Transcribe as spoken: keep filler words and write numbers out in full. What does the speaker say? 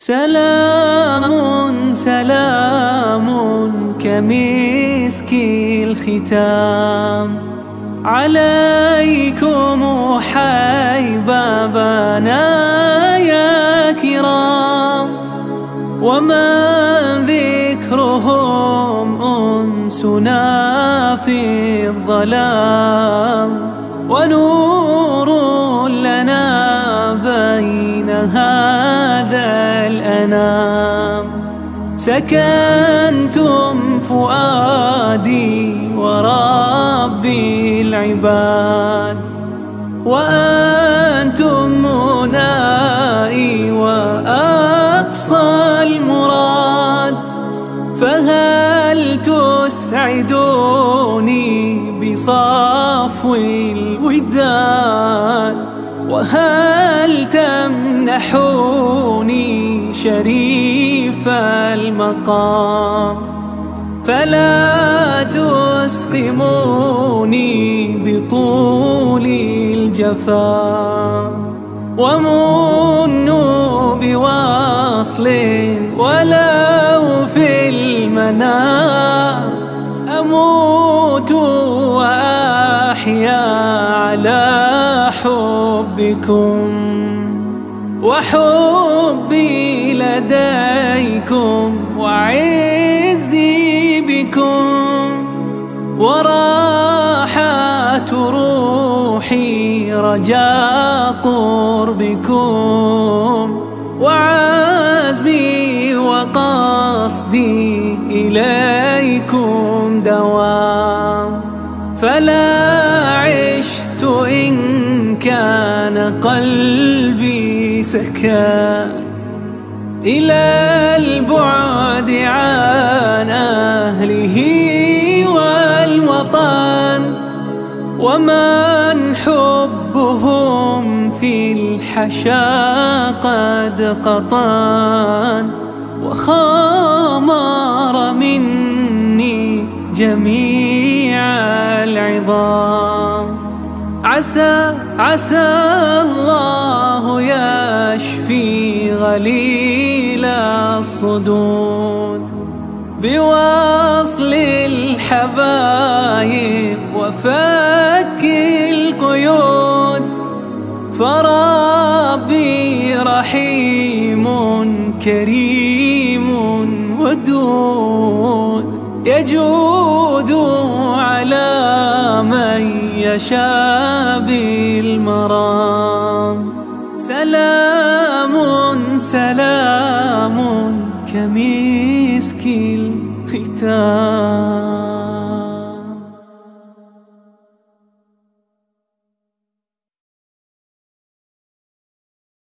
سلام سلام كمسك الختام عليكم حبابنا يا كرام، ومن ذكرهم أنسنا في الظلام، ونور لنا بين هذا الأنام. سكنتم فؤادي وربي العباد، وأنتم منائي وأقصى المراد، فهل تسعدوني بصفو الوداد، وهل تمنحوني شريف المقام، فلا تسقموني بطول الجفا، ومنوا بوصل ولو في المنام، أموت وأحيا على حبكم، وحبي لديكم وعزي بكم، وراحة روحي رجاء قربكم، وعزمي وقصدي إليكم دوام. فلا عشت إن كان قلبي سكان إلى البعد عن أهله والوطن، ومن حبهم في الحشا قد قطن، وخامر مني جميع العظام. عسى عسى الله يشفي غليل الصدود بوصل الحبايب وفك القيود، فربي رحيم كريم ودود، يجود على من يشاء بالمرام. سلام سلام كمسك الختام.